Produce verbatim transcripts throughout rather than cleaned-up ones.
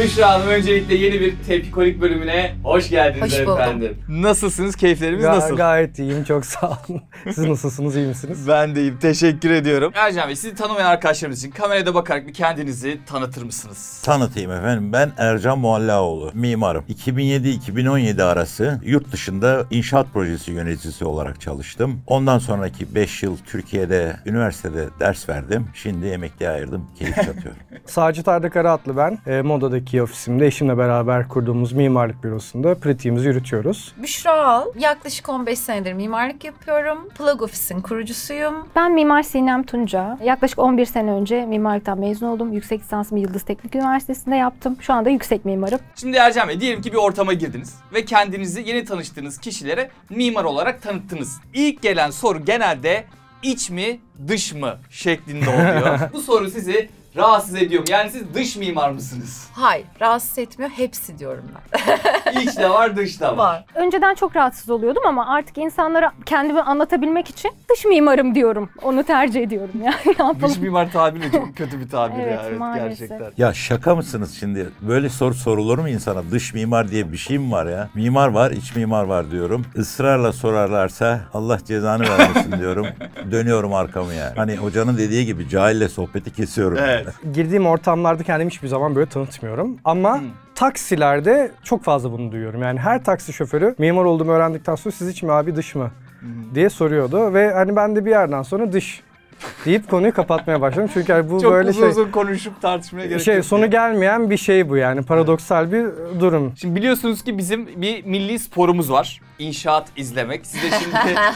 Büşra Hanım, öncelikle yeni bir Tepkikolik bölümüne hoş geldiniz. Hoş buldum. Efendim. Nasılsınız? Keyiflerimiz Ga nasıl? Gayet iyiyim, çok sağ olun. Siz nasılsınız, iyi misiniz? Ben de iyiyim, teşekkür ediyorum. Ercan Bey, sizi tanımayan arkadaşlarımız için kamerada bakarak bir kendinizi tanıtır mısınız? Tanıtayım efendim. Ben Ercan Muallaoğlu, mimarım. iki bin yedi iki bin on yedi arası yurt dışında inşaat projesi yöneticisi olarak çalıştım. Ondan sonraki beş yıl Türkiye'de, üniversitede ders verdim. Şimdi emekliye ayırdım, keyif yatıyorum. Sacit Arda Karaatlı ben. E, Moda'daki ofisimde eşimle beraber kurduğumuz mimarlık bürosunda pratiğimizi yürütüyoruz. Büşra Al, yaklaşık on beş senedir mimarlık yapıyorum. Plug Office'in kurucusuyum. Ben Mimar Sinem Tunca. Yaklaşık on bir sene önce mimarlıktan mezun oldum. Yüksek lisansımı Yıldız Teknik Üniversitesi'nde yaptım. Şu anda yüksek mimarım. Şimdi Ercan Bey, diyelim ki bir ortama girdiniz ve kendinizi yeni tanıştığınız kişilere mimar olarak tanıttınız. İlk gelen soru genelde iç mi, dış mı şeklinde oluyor. Bu soru sizi rahatsız ediyor mu? Yani siz dış mimar mısınız? Hayır, rahatsız etmiyor. Hepsi diyorum ben. İç de var, dış da var. Var. Önceden çok rahatsız oluyordum ama artık insanlara kendimi anlatabilmek için dış mimarım diyorum. Onu tercih ediyorum yani. Ne yapalım? Dış mimar tabiri de çok kötü bir tabir Evet, ya. Evet, maalesef. gerçekten. Ya şaka mısınız şimdi? Böyle soru sorulur mu insana? Dış mimar diye bir şey mi var ya? Mimar var, iç mimar var diyorum. Israrla sorarlarsa Allah cezanı vermesin diyorum. Dönüyorum arkamı yani. Hani hocanın dediği gibi cahille sohbeti kesiyorum. Evet. Girdiğim ortamlarda kendimi hiçbir zaman böyle tanıtmıyorum. Ama hmm. taksilerde çok fazla bunu duyuyorum. Yani her taksi şoförü mimar olduğumu öğrendikten sonra siz iç mi abi, dış mı hmm. diye soruyordu. Ve hani ben de bir yerden sonra dış deyip konuyu kapatmaya başladım. Çünkü yani bu çok böyle uzun şey... uzun konuşup tartışmaya gerek şey, yok. Sonu yani. gelmeyen bir şey bu yani. Paradoksal bir durum. Şimdi biliyorsunuz ki bizim bir milli sporumuz var. İnşaat izlemek. Size şimdi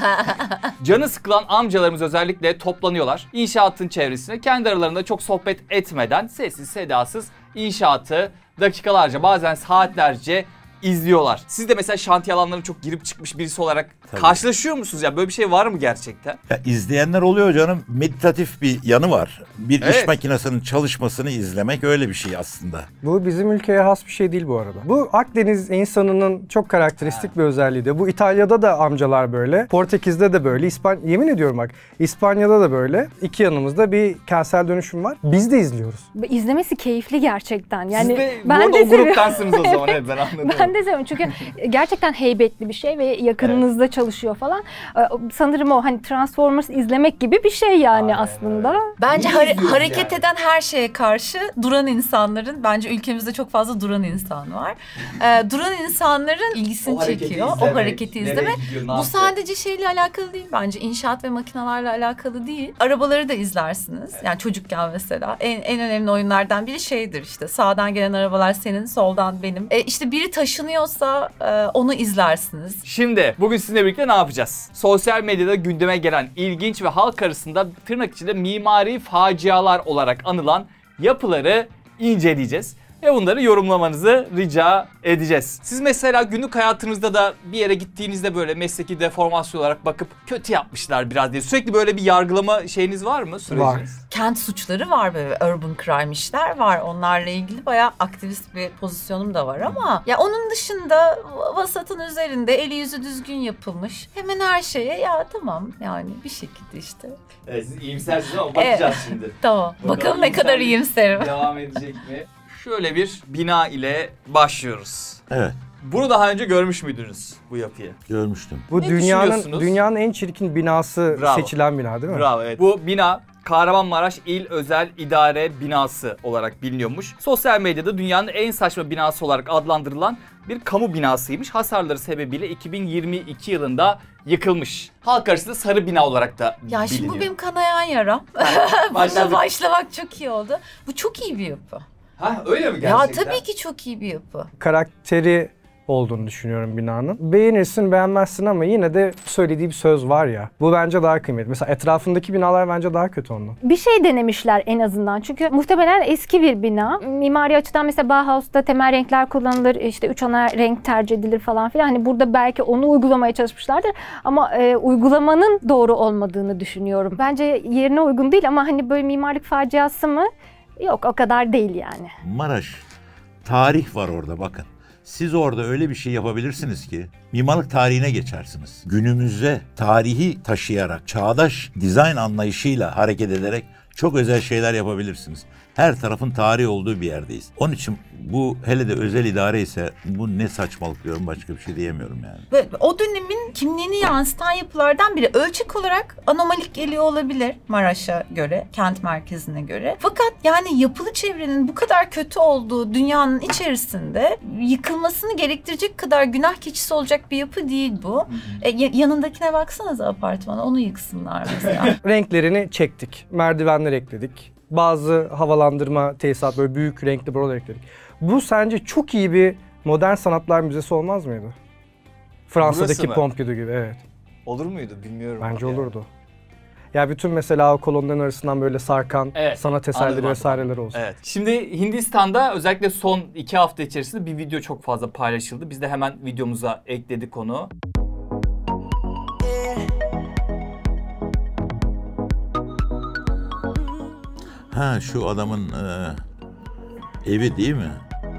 canı sıkılan amcalarımız özellikle toplanıyorlar. İnşaatın çevresine kendi aralarında çok sohbet etmeden sessiz sedasız inşaatı dakikalarca, bazen saatlerce izliyorlar. Siz de mesela şantiye alanlarına çok girip çıkmış birisi olarak Tabii. karşılaşıyor musunuz? Ya böyle bir şey var mı gerçekten? Ya izleyenler oluyor canım. Meditatif bir yanı var. Bir evet. iş makinesinin çalışmasını izlemek öyle bir şey aslında. Bu bizim ülkeye has bir şey değil bu arada. Bu Akdeniz insanının çok karakteristik ha. bir özelliği de. Bu İtalya'da da amcalar böyle. Portekiz'de de böyle. İspan Yemin ediyorum bak. İspanya'da da böyle. İki yanımızda bir kentsel dönüşüm var. Biz de izliyoruz. İzlemesi keyifli gerçekten. Yani Siz de ben bu arada de o gruptansınız o zaman. Evet, ben anladım. Ben de seviyorum çünkü gerçekten heybetli bir şey ve yakınınızda evet. çalışıyor falan. Sanırım o hani Transformers izlemek gibi bir şey yani Aynen. aslında. Bence hare hareket yani. eden her şeye karşı duran insanların, bence ülkemizde çok fazla duran insan var. Ee, duran insanların ilgisini o çekiyor. Izlemek, o hareketi izlemek. Gidiyor, bu sadece şeyle alakalı değil bence. İnşaat ve makinelerle alakalı değil. Arabaları da izlersiniz. Evet. Yani çocukken mesela en, en önemli oyunlardan biri şeydir işte. Sağdan gelen arabalar senin, soldan benim. E, işte biri taşınıyorsa e, onu izlersiniz. Şimdi bugün sizinle birlikte ne yapacağız? Sosyal medyada gündeme gelen ilginç ve halk arasında tırnak içinde mimari facialar olarak anılan yapıları inceleyeceğiz. Ve bunları yorumlamanızı rica edeceğiz. Siz mesela günlük hayatınızda da bir yere gittiğinizde böyle mesleki deformasyon olarak bakıp kötü yapmışlar biraz diye sürekli böyle bir yargılama şeyiniz var mı? Süreciniz? Var. Kent suçları var, böyle urban crime işler var. Onlarla ilgili bayağı aktivist bir pozisyonum da var ama ya onun dışında vasatın üzerinde eli yüzü düzgün yapılmış. Hemen her şeye ya tamam yani bir şekilde işte. Evet, siz iyimsersiniz ama bakacağız evet. şimdi. Tamam. Bakalım, Bakalım ne kadar iyimserim. Devam edecek mi? Şöyle bir bina ile başlıyoruz. Evet. Bunu daha önce görmüş müydünüz bu yapıyı? Görmüştüm. Bu ne dünyanın dünyanın en çirkin binası Bravo. seçilen bina değil mi? Bravo, evet. Bu bina Kahramanmaraş İl Özel İdare Binası olarak biliniyormuş. Sosyal medyada dünyanın en saçma binası olarak adlandırılan bir kamu binasıymış. Hasarları sebebiyle iki bin yirmi iki yılında yıkılmış. Halk arasında sarı bina olarak da biliniyor. Ya şimdi bu benim kanayan yaram. Burada başlamak çok iyi oldu. Bu çok iyi bir yapı. Ha öyle mi gerçekten? Ya tabii ki çok iyi bir yapı. Karakteri olduğunu düşünüyorum binanın. Beğenirsin beğenmezsin ama yine de söylediği bir söz var ya. Bu bence daha kıymetli. Mesela etrafındaki binalar bence daha kötü ondan. Bir şey denemişler en azından. Çünkü muhtemelen eski bir bina. Mimari açıdan mesela Bauhaus'ta temel renkler kullanılır. İşte üç ana renk tercih edilir falan filan. Hani burada belki onu uygulamaya çalışmışlardır. Ama e, uygulamanın doğru olmadığını düşünüyorum. Bence yerine uygun değil ama hani böyle mimarlık faciası mı? Yok, o kadar değil yani. Maraş, tarih var orada bakın. Siz orada öyle bir şey yapabilirsiniz ki mimarlık tarihine geçersiniz. Günümüze tarihi taşıyarak, çağdaş dizayn anlayışıyla hareket ederek çok özel şeyler yapabilirsiniz. Her tarafın tarihi olduğu bir yerdeyiz. Onun için bu hele de özel idare ise bu ne saçmalık diyorum, başka bir şey diyemiyorum yani. Ve o dönemin kimliğini yansıtan yapılardan biri. Ölçek olarak anomalik geliyor olabilir Maraş'a göre, kent merkezine göre. Fakat yani yapılı çevrenin bu kadar kötü olduğu dünyanın içerisinde yıkılmasını gerektirecek kadar günah keçisi olacak bir yapı değil bu. E, yanındakine baksanıza apartmana, onu yıksınlar mesela. Renklerini çektik. Merdivenler ekledik. Bazı havalandırma tesisat, böyle büyük renkli buralar ekledik. Bu sence çok iyi bir modern sanatlar müzesi olmaz mıydı? Fransa'daki Pompidou gibi, evet. Olur muydu bilmiyorum. Bence olurdu. Ya. ya bütün mesela o kolonların arasından böyle sarkan evet, sanat eserleri vesaireler olsun. Evet. Şimdi Hindistan'da özellikle son iki hafta içerisinde bir video çok fazla paylaşıldı. Biz de hemen videomuza ekledik onu. Ha, şu adamın e, evi değil mi?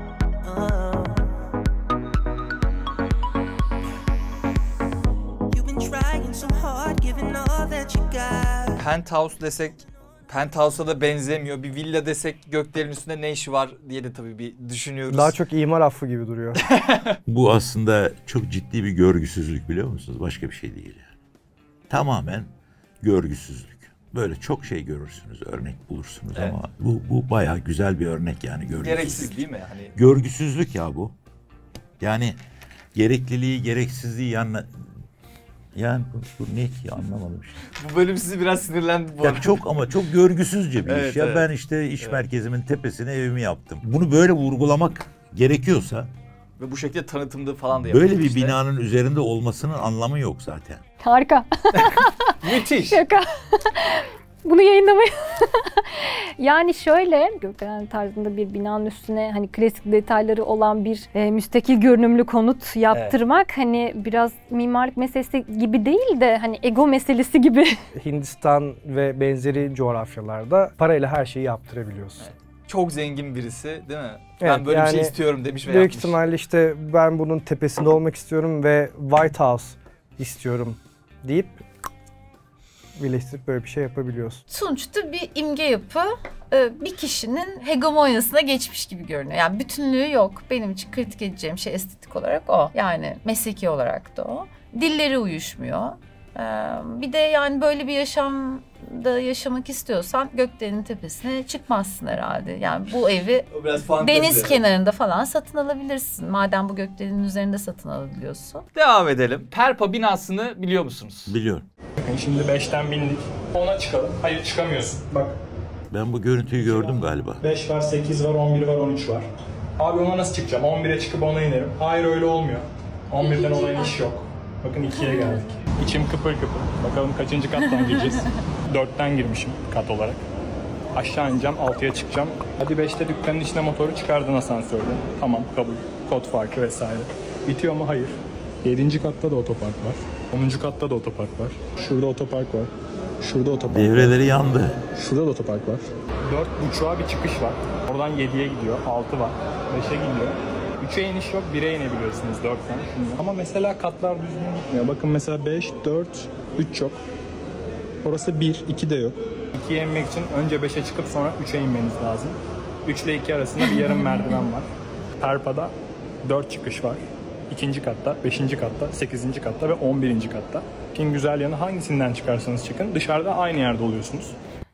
Penthouse desek, Penthouse'a da benzemiyor. Bir villa desek göklerin üstünde ne işi var diye de tabii bir düşünüyoruz. Daha çok imar affı gibi duruyor. Bu aslında çok ciddi bir görgüsüzlük, biliyor musunuz? Başka bir şey değil yani. Tamamen görgüsüzlük. Böyle çok şey görürsünüz, örnek bulursunuz, evet. Ama bu bu bayağı güzel bir örnek yani, görgüsüzlük. Gereksiz değil mi? Hani... Görgüsüzlük ya bu. Yani gerekliliği, gereksizliği yanına... Yani bu, bu ne ki, anlamadım işte. Bu bölüm sizi biraz sinirlendi bu ya arada. Çok ama çok görgüsüzce bir evet, iş ya. Evet. Ben işte iş evet. merkezimin tepesine evimi yaptım. Bunu böyle vurgulamak gerekiyorsa... Ve bu şekilde tanıtımda falan da yapılmış. Böyle bir işte. binanın üzerinde olmasının anlamı yok zaten. Harika. Müthiş. Şaka. Bunu yayınlamayı. Yani şöyle, gökdelen tarzında bir binanın üstüne hani klasik detayları olan bir e, müstakil görünümlü konut yaptırmak, evet. Hani biraz mimarlık meselesi gibi değil de hani ego meselesi gibi. Hindistan ve benzeri coğrafyalarda parayla her şeyi yaptırabiliyorsun. Evet. Çok zengin birisi değil mi? Evet, ben böyle yani bir şey istiyorum demiş ve büyük yapmış. ihtimalle işte ben bunun tepesinde olmak istiyorum ve White House istiyorum deyip birleştirip böyle bir şey yapabiliyorsun. Sonuçta bir imge yapı bir kişinin hegemonyasına geçmiş gibi görünüyor. Yani bütünlüğü yok. Benim için kritik edeceğim şey estetik olarak o. Yani mesleki olarak da o. Dilleri uyuşmuyor. Bir de yani böyle bir yaşamda yaşamak istiyorsan gökdelenin tepesine çıkmazsın herhalde. Yani bu evi deniz kenarında falan satın alabilirsin. Madem bu gökdelenin üzerinde satın alabiliyorsun. Devam edelim. Perpa binasını biliyor musunuz? Biliyorum. Şimdi beşten bindik. ona çıkalım. Hayır, çıkamıyorsun. Bak. Ben bu görüntüyü gördüm galiba. beş var, sekiz var, on bir var, on üç var. Abi ona nasıl çıkacağım? on bire çıkıp ona inerim. Hayır, öyle olmuyor. on birden ona iniş yok. Bakın ikiye geldik. İçim kıpır kıpır. Bakalım kaçıncı kattan gireceğiz? dörtten girmişim kat olarak. Aşağı ineceğim, altıya çıkacağım. Hadi beşte dükkanın içine motoru çıkardın asansörde. Tamam, kabul. Kod farkı vesaire. Bitiyor mu? Hayır. yedinci katta da otopark var. onuncu katta da otopark var. Şurada otopark var. Şurada otopark Devreleri var. yandı. Şurada da otopark var. dört buçuğa bir çıkış var. Oradan yediye gidiyor. altı var. beşe gidiyor. üçe iniş yok. bire inebiliyorsunuz dörtten. Ama mesela katlar düzgün gitmiyor. Bakın mesela beş, dört, üç yok. Orası bir, iki de yok. ikiye inmek için önce beşe çıkıp sonra üçe inmeniz lazım. üç ile iki arasında bir yarım merdiven var. Perpa'da dört çıkış var. ikinci katta, beşinci katta, sekizinci katta ve on birinci katta. En güzel yanı hangisinden çıkarsanız çıkın dışarıda aynı yerde oluyorsunuz.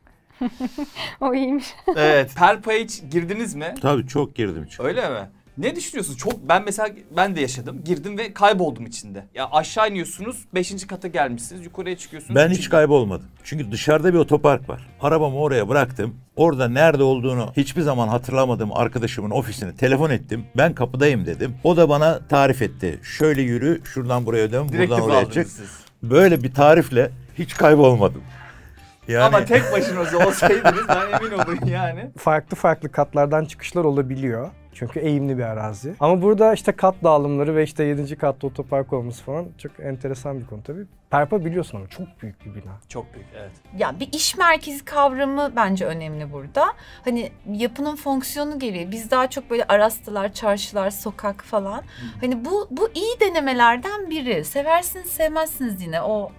O iyiymiş. Evet. Perpa'ya hiç girdiniz mi? Tabii çok girdim. Çok. Öyle mi? Ne düşünüyorsunuz? Çok ben mesela ben de yaşadım. Girdim ve kayboldum içinde. Ya aşağı iniyorsunuz, beşinci kata gelmişsiniz, yukarıya çıkıyorsunuz. Ben üçüncü... hiç kaybolmadım. Çünkü dışarıda bir otopark var. Arabamı oraya bıraktım. Orada nerede olduğunu hiçbir zaman hatırlamadığım arkadaşımın ofisine telefon ettim. Ben kapıdayım dedim. O da bana tarif etti. Şöyle yürü, şuradan buraya dön, Direktif buradan oraya çık. siz. Böyle bir tarifle hiç kaybolmadım. Yani... Ama tek başınıza olsaydınız ben emin olun yani. Farklı farklı katlardan çıkışlar olabiliyor. Çünkü eğimli bir arazi. Ama burada işte kat dağılımları ve işte yedinci katta otopark olması falan çok enteresan bir konu tabii. Perpa biliyorsun ama çok büyük bir bina. Çok büyük, evet. Ya bir iş merkezi kavramı bence önemli burada. Hani yapının fonksiyonu gereği biz daha çok böyle arastalar, çarşılar, sokak falan. Hani bu bu iyi denemelerden biri. Seversiniz, sevmezsiniz yine o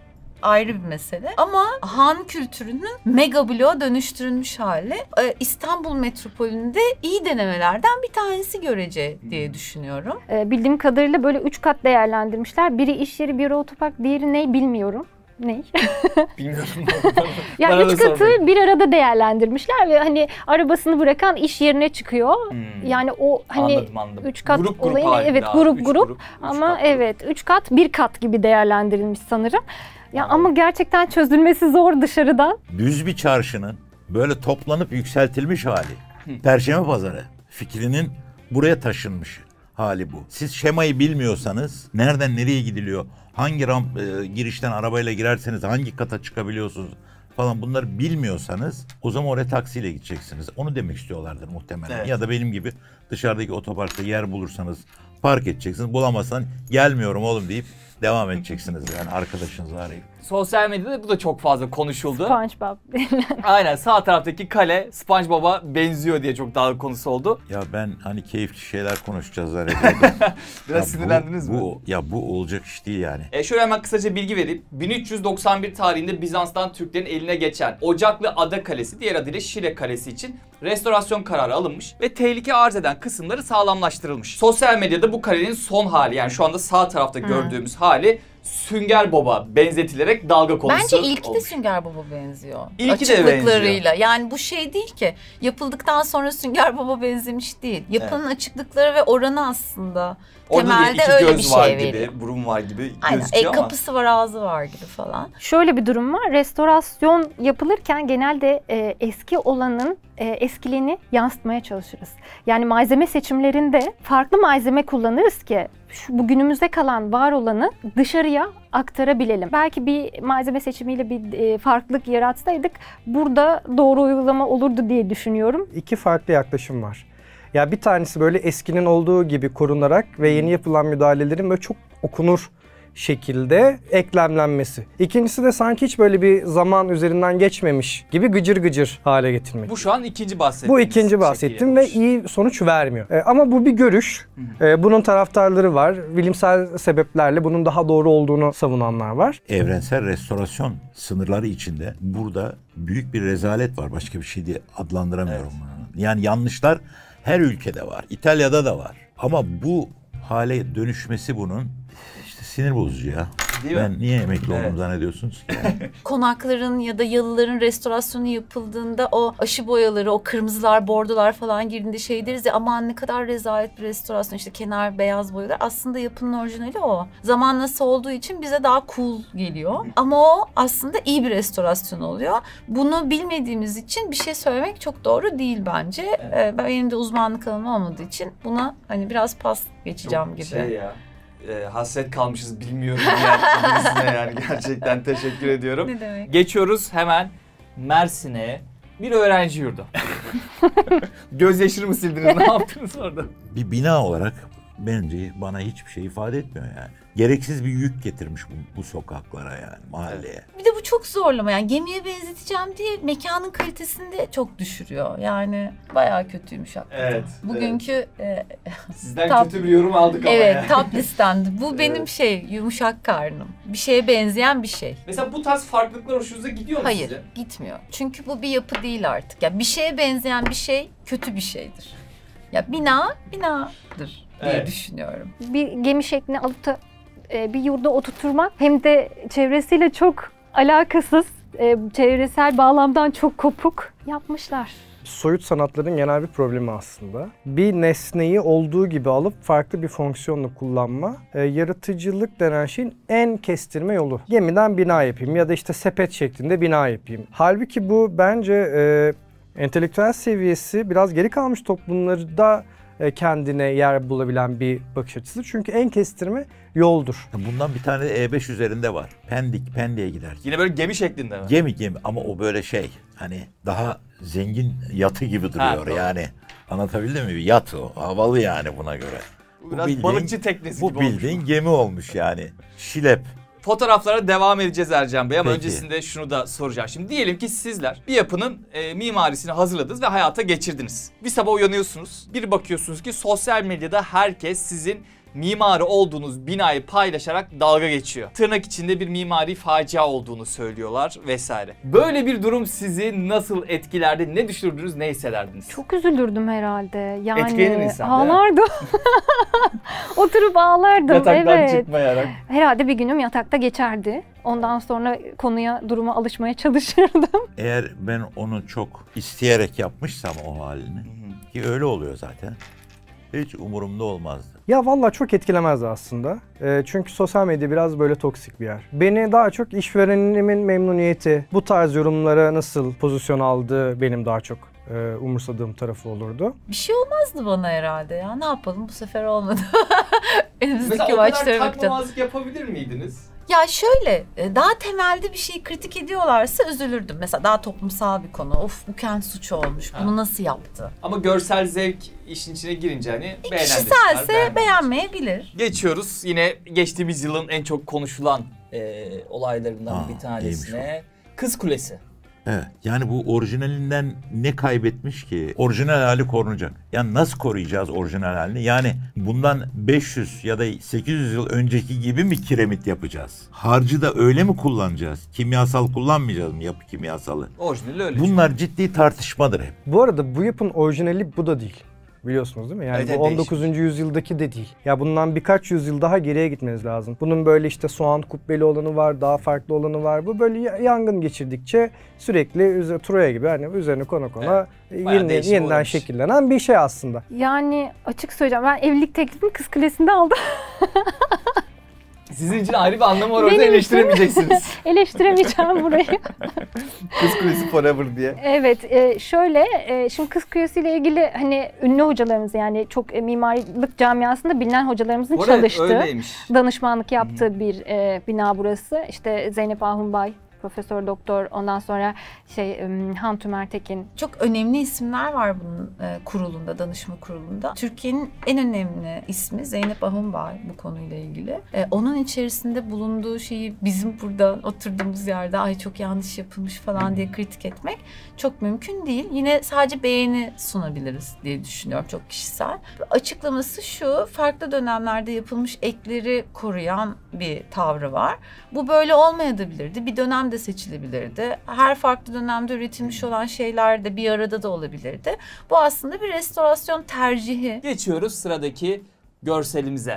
ayrı bir mesele. Ama Han kültürünün mega bloğa dönüştürülmüş hali e, İstanbul metropolünde iyi denemelerden bir tanesi görece diye düşünüyorum. Ee, bildiğim kadarıyla böyle üç kat değerlendirmişler. Biri iş yeri, biri otopark, diğeri ne bilmiyorum. Ne? Bilmiyorum. Yani üç katı bir arada değerlendirmişler ve hani arabasını bırakan iş yerine çıkıyor. Hmm. Yani o hani anladım, anladım. üç kat grup, grup olayı evet grup üç grup, grup ama üç evet üç kat bir kat gibi değerlendirilmiş sanırım. Ya anladım. ama gerçekten çözülmesi zor dışarıdan. Düz bir çarşının böyle toplanıp yükseltilmiş hali. Perşembe Pazarı fikrinin buraya taşınmış hali bu. Siz şemayı bilmiyorsanız nereden nereye gidiliyor, hangi ramp e, girişten arabayla girerseniz hangi kata çıkabiliyorsunuz falan, bunları bilmiyorsanız o zaman oraya taksiyle gideceksiniz. Onu demek istiyorlardır muhtemelen. Evet. Ya da benim gibi dışarıdaki otoparkta yer bulursanız park edeceksiniz. Bulamazsan gelmiyorum oğlum deyip devam edeceksiniz yani arkadaşınızı arayıp. Sosyal medyada bu da çok fazla konuşuldu. SpongeBob. Aynen, sağ taraftaki kale SpongeBob'a benziyor diye çok dalga konusu oldu. Ya ben hani keyifli şeyler konuşacağız zannediyordum. Biraz Ya sinirlendiniz bu, mi? Bu, ya bu olacak iş değil yani. E şöyle hemen kısaca bilgi vereyim. bin üç yüz doksan bir tarihinde Bizans'tan Türklerin eline geçen Ocaklı Ada Kalesi, diğer adıyla Şile Kalesi için restorasyon kararı alınmış ve tehlike arz eden kısımları sağlamlaştırılmış. Sosyal medyada bu kalenin son hali, yani şu anda sağ tarafta hmm. gördüğümüz hali Sünger Bob'a benzetilerek dalga konusu Bence ilki olmuş. de Sünger Bob'a benziyor. İlki de benziyor. Yani bu şey değil ki, yapıldıktan sonra Sünger Bob'a benzemiş değil. Yapının evet. açıklıkları ve oranı aslında orada temelde iki öyle göz bir şey var veriyor. gibi, burun var gibi Aynen. gözüküyor e, ama. Kapısı var, ağzı var gibi falan. Şöyle bir durum var. Restorasyon yapılırken genelde e, eski olanın e, eskiliğini yansıtmaya çalışırız. Yani malzeme seçimlerinde farklı malzeme kullanırız ki şu bugünümüzde kalan var olanı dışarıya aktarabilelim. Belki bir malzeme seçimiyle bir e, farklılık yaratsaydık burada doğru uygulama olurdu diye düşünüyorum. İki farklı yaklaşım var. Ya bir tanesi böyle eskinin olduğu gibi korunarak ve yeni yapılan müdahalelerin böyle çok okunur şekilde eklemlenmesi. İkincisi de sanki hiç böyle bir zaman üzerinden geçmemiş gibi gıcır gıcır hale getirmek. Bu şu an ikinci bahsettiğimiz. Bu ikinci bahsettim ve iyi sonuç vermiyor. Ee, ama bu bir görüş. Ee, bunun taraftarları var. Bilimsel sebeplerle bunun daha doğru olduğunu savunanlar var. Evrensel restorasyon sınırları içinde burada büyük bir rezalet var. Başka bir şey diye adlandıramıyorum bunu. Evet. Yani yanlışlar her ülkede var. İtalya'da da var. Ama bu hale dönüşmesi bunun işte sinir bozucu ya. Değil ben mi? Niye emekli evet. oldum zannediyorsunuz? Konakların ya da yalıların restorasyonu yapıldığında o aşı boyaları, o kırmızılar, bordolar falan girdiğinde şey deriz ya, aman ne kadar rezalet bir restorasyon, işte kenar beyaz boyalar. Aslında yapının orijinali o. Zaman nasıl olduğu için bize daha cool geliyor. Ama o aslında iyi bir restorasyon oluyor. Bunu bilmediğimiz için bir şey söylemek çok doğru değil bence. Evet. Ee, benim de uzmanlık alanım olmadığı için buna hani biraz pas geçeceğim çok gibi. Şey ya. E, hasret kalmışız bilmiyorum diğer birisine yani gerçekten teşekkür ediyorum. Ne demek? Geçiyoruz hemen Mersin'e, bir öğrenci yurdu. Gözyaşını mı sildiniz, ne yaptınız orada? Bir bina olarak bence bana hiçbir şey ifade etmiyor yani. Gereksiz bir yük getirmiş bu, bu sokaklara yani, mahalleye. Bir de bu çok zorlama yani, gemiye benzeteceğim diye mekanın kalitesini de çok düşürüyor. Yani bayağı kötüymüş hakikaten. Evet. Bugünkü evet. E, sizden top, kötü bir yorum aldık ama evet, yani. top listemdi. Bu benim evet. şey yumuşak karnım. Bir şeye benzeyen bir şey. Mesela bu tarz farklılıklar hoşunuza gidiyor mu Hayır, size? Hayır, gitmiyor. Çünkü bu bir yapı değil artık. Ya bir şeye benzeyen bir şey kötü bir şeydir. Ya bina binadır diye evet. düşünüyorum. Bir gemi şeklini alıp da bir yurda oturtmak hem de çevresiyle çok alakasız, çevresel bağlamdan çok kopuk yapmışlar. Soyut sanatların genel bir problemi aslında. Bir nesneyi olduğu gibi alıp farklı bir fonksiyonla kullanma, e, yaratıcılık denen şeyin en kestirme yolu. Gemiden bina yapayım ya da işte sepet şeklinde bina yapayım. Halbuki bu bence e, entelektüel seviyesi biraz geri kalmış toplumlarda kendine yer bulabilen bir bakış açısı. Çünkü en kestirme yoldur. Bundan bir tane de E beş üzerinde var. Pendik, Pendik'e gider. Yine böyle gemi şeklinde mi? Gemi gemi ama o böyle şey, hani daha zengin yatı gibi duruyor ha, yani. Anlatabildim mi? Yat o. Havalı yani buna göre. Bu biraz bildiğin, balıkçı teknesi bu gibi bildiğin olmuş. Gemi olmuş yani. Şilep. Fotoğraflara devam edeceğiz Ercan Bey ama Peki. öncesinde şunu da soracağım. Şimdi diyelim ki sizler bir yapının e, mimarisini hazırladınız ve hayata geçirdiniz. Bir sabah uyanıyorsunuz, bir bakıyorsunuz ki sosyal medyada herkes sizin mimarı olduğunuz binayı paylaşarak dalga geçiyor. Tırnak içinde bir mimari facia olduğunu söylüyorlar vesaire. Böyle bir durum sizi nasıl etkilerdi? Ne düşünürdünüz, ne hissederdiniz? Çok üzülürdüm herhalde. Yani Etkilenir insan, ağlardım. Oturup ağlardım. Yataktan evet. çıkmayarak. Herhalde bir günüm yatakta geçerdi. Ondan sonra konuya, duruma alışmaya çalışırdım. Eğer ben onu çok isteyerek yapmışsam o halini, ki öyle oluyor zaten, hiç umurumda olmazdı. Ya vallahi çok etkilemezdi aslında. E, çünkü sosyal medya biraz böyle toksik bir yer. Beni daha çok işverenimin memnuniyeti, bu tarz yorumlara nasıl pozisyon aldığı benim daha çok e, umursadığım tarafı olurdu. Bir şey olmazdı bana herhalde ya. Ne yapalım, bu sefer olmadı. Elimizdeki Mesela o kadar maçlara bakacağız. takmamazlık yapabilir miydiniz? Ya şöyle, daha temelde bir şeyi kritik ediyorlarsa üzülürdüm. Mesela daha toplumsal bir konu. Of, bu kent suçu olmuş. Ha. Bunu nasıl yaptı? Ama görsel zevk işin içine girince hani beğenen de çıkar, Kişiselse beğenmeyen de beğenmeyebilir. Geçiyoruz yine geçtiğimiz yılın en çok konuşulan e, olaylarından Aa, bir tanesine. Kız Kulesi. Evet, yani bu orijinalinden ne kaybetmiş ki? Orijinal hali korunacak. Yani nasıl koruyacağız orijinal halini? Yani bundan beş yüz ya da sekiz yüz yıl önceki gibi mi kiremit yapacağız? Harcı da öyle mi kullanacağız? Kimyasal kullanmayacağız mı, yapı kimyasalı? Orijinali öyle. Bunlar ciddi tartışmadır hep. Bu arada bu yapın orijinali bu da değil. Biliyorsunuz değil mi? Yani Evet, bu evet, on dokuzuncu yüzyıldaki de değil. Ya bundan birkaç yüzyıl daha geriye gitmeniz lazım. Bunun böyle işte soğan kubbeli olanı var, daha farklı olanı var. Bu böyle yangın geçirdikçe sürekli üze, Troya gibi hani üzerine kona kona Evet. Bayağı yeniden, değişime yeniden uğramış. şekillenen bir şey aslında. Yani açık söyleyeceğim, ben evlilik teklifimi Kız Kulesi'nde aldım. Sizin için ayrı bir anlamı var, orada Benim için- eleştiremeyeceksiniz. Eleştiremeyeceğim burayı. Kız Kulesi forever diye. Evet, e, şöyle, e, şimdi Kız Kulesi ile ilgili hani ünlü hocalarımız, yani çok e, mimarlık camiasında bilinen hocalarımızın Bu arada çalıştığı, öyleymiş. danışmanlık yaptığı bir e, bina burası. İşte Zeynep Ahunbay, Profesör Doktor, ondan sonra şey um, Han Tümer Tekin. Çok önemli isimler var bunun e, kurulunda, danışma kurulunda. Türkiye'nin en önemli ismi Zeynep Ahunbay bu konuyla ilgili. E, onun içerisinde bulunduğu şeyi bizim burada oturduğumuz yerde ay çok yanlış yapılmış falan diye kritik etmek çok mümkün değil. Yine sadece beğeni sunabiliriz diye düşünüyorum, çok kişisel. Açıklaması şu: farklı dönemlerde yapılmış ekleri koruyan bir tavrı var. Bu böyle olmayabilirdi. Bir dönemde seçilebilirdi. Her farklı dönemde üretilmiş olan şeyler de bir arada da olabilirdi. Bu aslında bir restorasyon tercihi. Geçiyoruz sıradaki görselimize.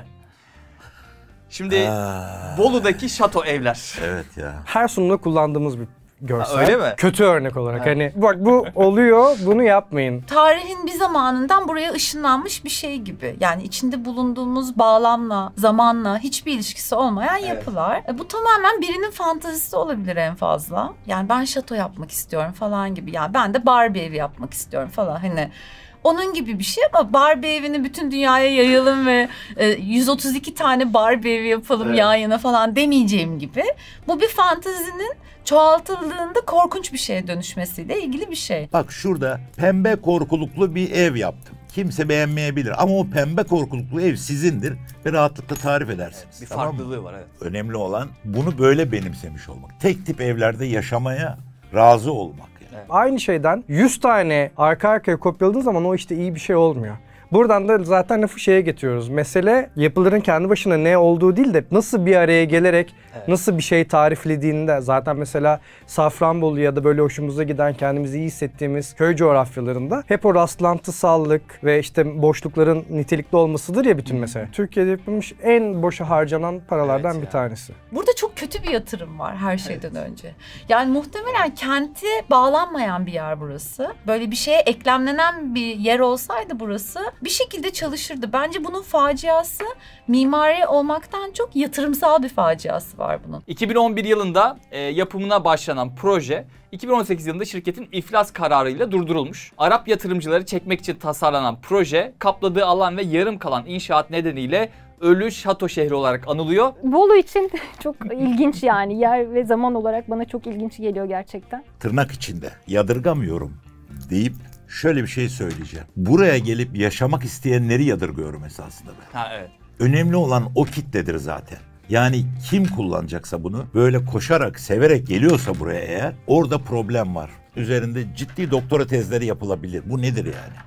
Şimdi Aa, Bolu'daki şato evler. evet ya. Her sunumda kullandığımız bir görsel. Ha, öyle mi? Kötü örnek olarak. Ha. Hani bak bu oluyor, bunu yapmayın. Tarihin bir zamanından buraya ışınlanmış bir şey gibi. Yani içinde bulunduğumuz bağlamla, zamanla hiçbir ilişkisi olmayan Evet. yapılar. E, bu tamamen birinin fantazisi olabilir en fazla. Yani ben şato yapmak istiyorum falan gibi. Yani ben de Barbie evi yapmak istiyorum falan. Hani onun gibi bir şey, ama Barbie evini bütün dünyaya yayalım ve e, yüz otuz iki tane Barbie evi yapalım Evet. yan yana falan demeyeceğim gibi. Bu bir fantazinin çoğaltıldığında korkunç bir şeye dönüşmesiyle ilgili bir şey. Bak şurada pembe korkuluklu bir ev yaptım. Kimse beğenmeyebilir ama o pembe korkuluklu ev sizindir ve rahatlıkla tarif edersiniz. Bir tamam mı? farklılığı var, evet. Önemli olan bunu böyle benimsemiş olmak. Tek tip evlerde yaşamaya razı olmak. Yani. Aynı şeyden yüz tane arka arkaya kopyaladığın zaman o işte iyi bir şey olmuyor. Buradan da zaten lafı şeye getiriyoruz. Mesele yapıların kendi başına ne olduğu değil de nasıl bir araya gelerek Evet. nasıl bir şey tariflediğinde. Zaten mesela Safranbolu ya da böyle hoşumuza giden, kendimizi iyi hissettiğimiz köy coğrafyalarında hep o rastlantısallık ve işte boşlukların nitelikli olmasıdır ya bütün mesele. Türkiye'de yapılmış en boşa harcanan paralardan Evet bir ya. tanesi. Burada çok kötü bir yatırım var her şeyden önce. Yani muhtemelen kente bağlanmayan bir yer burası. Böyle bir şeye eklemlenen bir yer olsaydı burası bir şekilde çalışırdı. Bence bunun faciası mimari olmaktan çok yatırımsal bir faciası var bunun. iki bin on bir yılında e, yapımına başlanan proje iki bin on sekiz yılında şirketin iflas kararıyla durdurulmuş. Arap yatırımcıları çekmek için tasarlanan proje kapladığı alan ve yarım kalan inşaat nedeniyle Ölü Şato şehri olarak anılıyor. Bolu için çok ilginç, yani yer ve zaman olarak bana çok ilginç geliyor gerçekten. Tırnak içinde yadırgamıyorum deyip şöyle bir şey söyleyeceğim. Buraya gelip yaşamak isteyenleri yadırgıyorum esasında ben. Ha evet. Önemli olan o kitledir zaten. Yani kim kullanacaksa bunu böyle koşarak, severek geliyorsa buraya eğer, orada problem var. Üzerinde ciddi doktora tezleri yapılabilir. Bu nedir yani?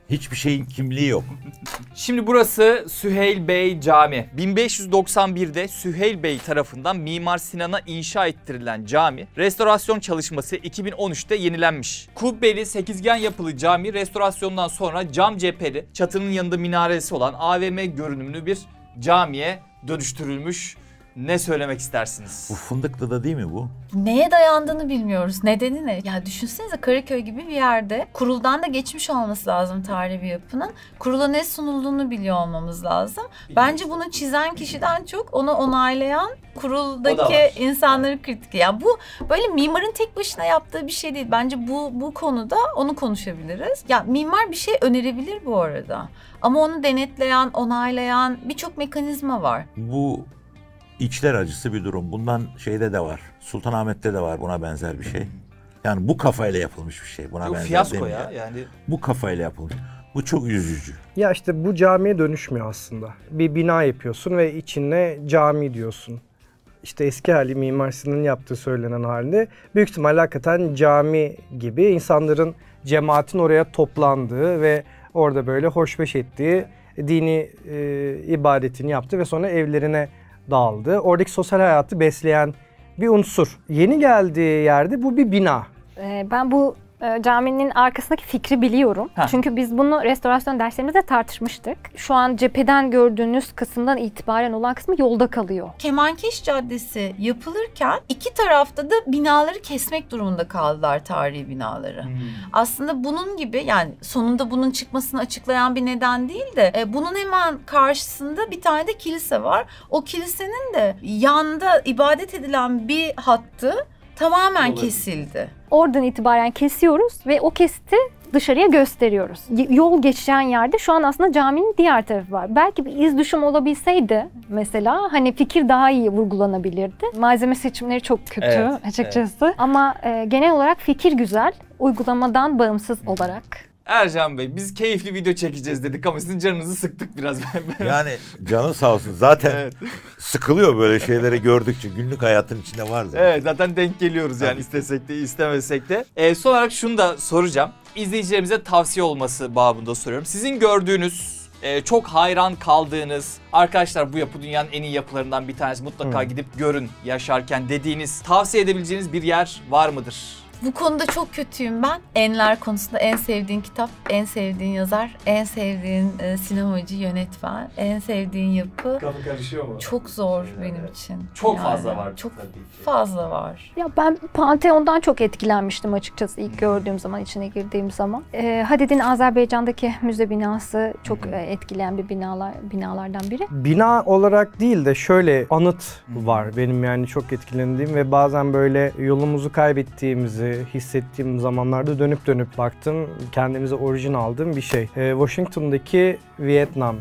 Hiçbir şeyin kimliği yok. Şimdi burası Süheyl Bey Camii. bin beş yüz doksan birde Süheyl Bey tarafından Mimar Sinan'a inşa ettirilen cami, restorasyon çalışması iki bin on üçte yenilenmiş. Kubbeli sekizgen yapılı cami restorasyondan sonra cam cepheli, çatının yanında minaresi olan A V M görünümlü bir camiye dönüştürülmüş. Ne söylemek istersiniz? Bu Fındıklı'da değil mi bu? Neye dayandığını bilmiyoruz. Nedeni ne? Ya düşünsenize Karaköy gibi bir yerde kuruldan da geçmiş olması lazım tarihi bir yapının. Kurula ne sunulduğunu biliyor olmamız lazım. Bence bunu çizen kişiden çok onu onaylayan kuruldaki insanları kritik. Yani bu böyle mimarın tek başına yaptığı bir şey değil. Bence bu bu konuda onu konuşabiliriz. Ya mimar bir şey önerebilir bu arada. Ama onu denetleyen, onaylayan birçok mekanizma var. Bu İçler acısı bir durum. Bundan şeyde de var. Sultanahmet'te de var buna benzer bir şey. Yani bu kafayla yapılmış bir şey. Buna Yok, benzer fiyasko demiyor. ya yani. Bu kafayla yapılmış. Bu çok üzücü. Ya işte bu camiye dönüşmüyor aslında. Bir bina yapıyorsun ve içine cami diyorsun. İşte eski hali Mimar Sinan'ın yaptığı söylenen halinde büyük ihtimalle hakikaten cami gibi insanların, cemaatin oraya toplandığı ve orada böyle hoşbeş ettiği dini e, ibadetini yaptı ve sonra evlerine dağıldı. Oradaki sosyal hayatı besleyen bir unsur. Yeni geldiği yerde bu bir bina. Ee, ben bu e, caminin arkasındaki fikri biliyorum. Heh. Çünkü biz bunu restorasyon derslerimizde tartışmıştık. Şu an cepheden gördüğünüz kısımdan itibaren olan kısmı yolda kalıyor. Kemankeş Caddesi yapılırken iki tarafta da binaları kesmek durumunda kaldılar, tarihi binaları. Hmm. Aslında bunun gibi, yani sonunda bunun çıkmasını açıklayan bir neden değil de e, bunun hemen karşısında bir tane de kilise var. O kilisenin de yanda ibadet edilen bir hattı tamamen kesildi. Oradan itibaren kesiyoruz ve o kesiti dışarıya gösteriyoruz. Y- Yol geçen yerde şu an aslında caminin diğer tarafı var. Belki bir iz düşüm olabilseydi mesela hani fikir daha iyi vurgulanabilirdi. Malzeme seçimleri çok kötü Evet, açıkçası. Evet. Ama e, genel olarak fikir güzel, uygulamadan bağımsız olarak. Ercan Bey, biz keyifli video çekeceğiz dedik ama sizin canınızı sıktık biraz. Yani canın sağ olsun. Zaten Evet. sıkılıyor böyle şeyleri gördükçe. Günlük hayatın içinde var zaten. Evet, zaten denk geliyoruz yani, istesek de istemesek de. Ee, son olarak şunu da soracağım. İzleyicilerimize tavsiye olması babında soruyorum. Sizin gördüğünüz, e, çok hayran kaldığınız, arkadaşlar bu yapı dünyanın en iyi yapılarından bir tanesi, mutlaka hmm. gidip görün yaşarken dediğiniz, tavsiye edebileceğiniz bir yer var mıdır? Bu konuda çok kötüyüm ben. Enler konusunda en sevdiğin kitap, en sevdiğin yazar, en sevdiğin e, sinemacı, yönetmen, en sevdiğin yapı. Kafa karışıyor mu? Çok zor benim için. Çok yani, fazla var. Çok tabii ki. fazla var. Ya ben Pantheon'dan çok etkilenmiştim açıkçası ilk gördüğüm zaman, içine girdiğim zaman. Ee, Hadid'in Azerbaycan'daki müze binası çok e, etkileyen bir binalar binalardan biri. Bina olarak değil de şöyle anıt var benim yani çok etkilendiğim ve bazen böyle yolumuzu kaybettiğimizi hissettiğim zamanlarda dönüp dönüp baktım, kendimize orijin aldığım bir şey. Ee, Washington'daki Vietnam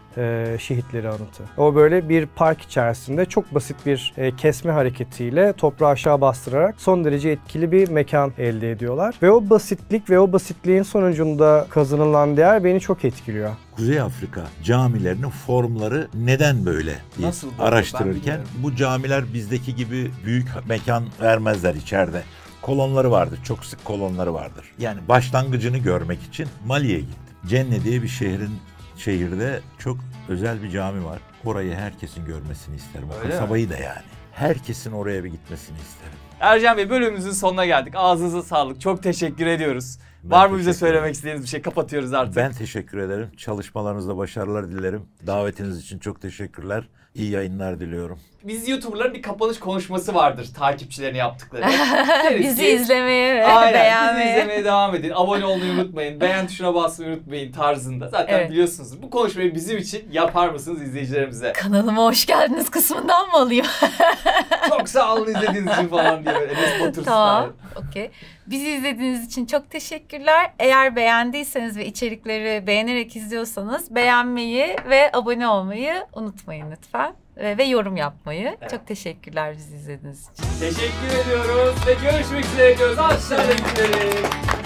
e, şehitleri anıtı. O böyle bir park içerisinde çok basit bir e, kesme hareketiyle toprağı aşağı bastırarak son derece etkili bir mekan elde ediyorlar. Ve o basitlik ve o basitliğin sonucunda kazanılan değer beni çok etkiliyor. Kuzey Afrika camilerinin formları neden böyle diye Nasıl araştırırken bu camiler bizdeki gibi büyük mekan vermezler içeride. Kolonları vardır, çok sık kolonları vardır. Yani başlangıcını görmek için Mali'ye gittim. Cenne diye bir şehrin şehirde çok özel bir cami var. Orayı herkesin görmesini isterim. O Öyle kasabayı mi? da yani. Herkesin oraya bir gitmesini isterim. Ercan Bey, bölümümüzün sonuna geldik. Ağzınıza sağlık. Çok teşekkür ediyoruz. Ben Var mı bize söylemek istediğiniz bir şey? Kapatıyoruz artık. Ben teşekkür ederim. Çalışmalarınızda başarılar dilerim. Davetiniz için çok teşekkürler. İyi yayınlar diliyorum. Biz YouTuber'ların bir kapanış konuşması vardır takipçilerine yaptıkları. Bizi izlemeye ve Aynen, beğenmeye. bizi izlemeye devam edin. Abone olmayı unutmayın. Beğen tuşuna basmayı unutmayın tarzında. Zaten Evet. biliyorsunuz. Bu konuşmayı bizim için yapar mısınız izleyicilerimize? Kanalıma hoş geldiniz kısmından mı alayım? Çok sağ olun izlediğiniz için falan diye. Enes Batur Tamam, okey. Bizi izlediğiniz için çok teşekkürler. Eğer beğendiyseniz ve içerikleri beğenerek izliyorsanız beğenmeyi ve abone olmayı unutmayın lütfen. Ve yorum yapmayı. Evet. Çok teşekkürler bizi izlediğiniz için. Teşekkür ediyoruz ve görüşmek üzere diyoruz. Aşağıda gidelim.